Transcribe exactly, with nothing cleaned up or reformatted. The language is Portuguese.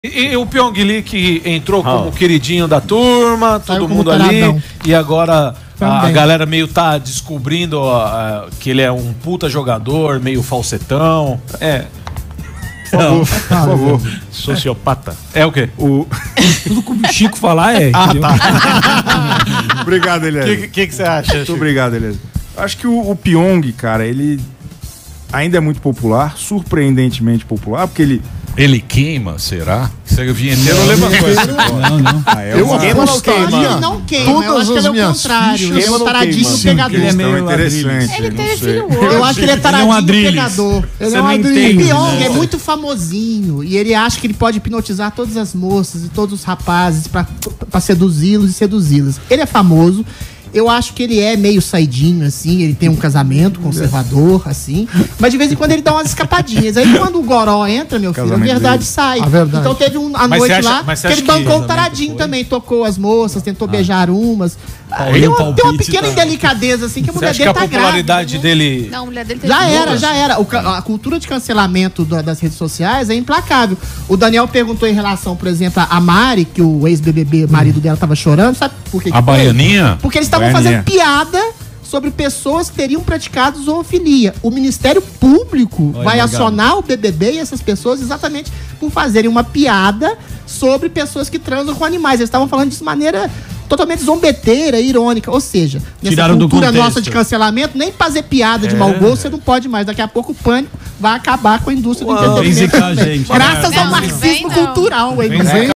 E, e o Pyong Lee que entrou como oh. queridinho da turma, todo mundo ali, e agora a, a galera meio tá descobrindo uh, que ele é um puta jogador, meio falsetão. É. Por favor, por favor. Sociopata. É o quê? O... Tudo que o Chico falar é. Ah, tá. Obrigado, Elias. O que, que você acha? Muito obrigado, Elias. Acho que o, o Pyong, cara, ele ainda é muito popular, surpreendentemente popular, porque ele... Ele queima, será? O vinheteiro levantou essa hipótese. Não, não. Ah, é eu uma... apostaria. Ele não queima, eu acho que ele é o contrário. Ele é um taradinho pegador. Ele é meio interessante. Ele teve filho hoje. Eu acho que ele é taradinho pegador. Ele é um adrilho. O Pyong é muito famosinho e ele acha que ele pode hipnotizar todas as moças e todos os rapazes pra, pra seduzi-los e seduzi-las. Ele é famoso. Eu acho que ele é meio saidinho, assim, ele tem um casamento conservador, assim, mas de vez em quando ele dá umas escapadinhas. Aí quando o Goró entra, meu filho, a verdade dele. sai. A verdade. Então teve um, a mas noite acha, lá que ele bancou o taradinho foi? também, tocou as moças, tentou ah. beijar umas. Tem uma, tem uma pequena tá. indelicadeza, assim, que a mulher Você dele acha tá que a popularidade grávida, dele... Não, a mulher dele já era, já era. O, a cultura de cancelamento do, das redes sociais é implacável. O Daniel perguntou em relação, por exemplo, a Mari, que o ex-B B B, marido dela, tava chorando. Sabe por que? A que baianinha? Porque eles estavam fazendo piada sobre pessoas que teriam praticado zoofilia. O Ministério Público Olha, vai legal. acionar o B B B e essas pessoas exatamente por fazerem uma piada sobre pessoas que transam com animais. Eles estavam falando disso de maneira totalmente zombeteira, irônica. Ou seja, nessa Tiraram cultura nossa de cancelamento, nem fazer piada de é. mau gosto você não pode mais. Daqui a pouco o pânico vai acabar com a indústria Uau. do entretenimento. Gente. Graças não, ao marxismo vem, cultural. Vem,